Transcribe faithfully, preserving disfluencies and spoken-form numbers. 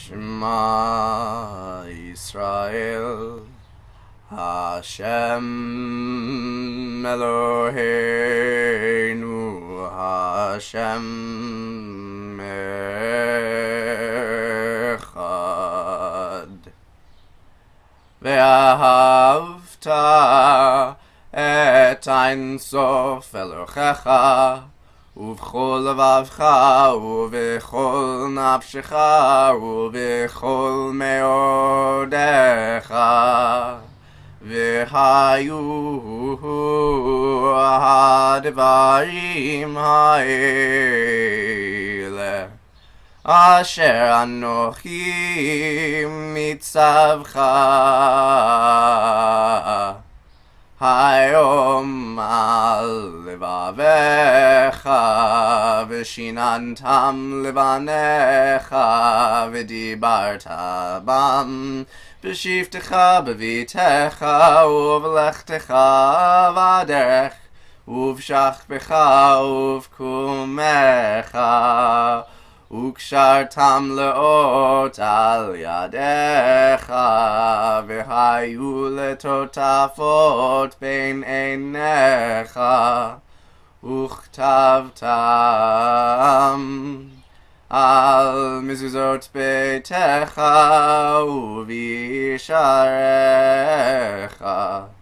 Shema Yisrael Hashem Eloheinu Hashem Echad Ve'ahavta et Ein Sof Elohecha ובכל לבבך ובכל נפשך ובכל מאודך והיו הדברים האלה אשר אנוכי מצווך היום על לבביך ושיננתם לבניך ודיברת בם בשבתך בביתך ובלכתך בדרך ובשכבך ובקומך וקשרתם לאות על ידיך והיו לטוטפות בין עיניך וכתבתם על מזוזות ביתך ובישעריך